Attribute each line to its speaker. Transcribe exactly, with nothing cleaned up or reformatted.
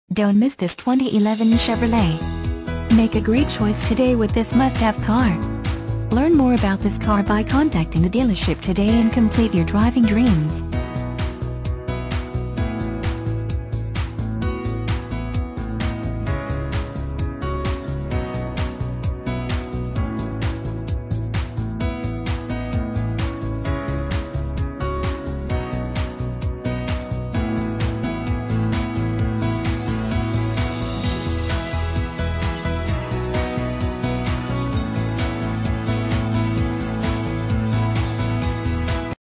Speaker 1: Don't miss this twenty eleven Chevrolet. Make a great choice today with this must-have car. Learn more about this car by contacting the dealership today and complete your driving dreams.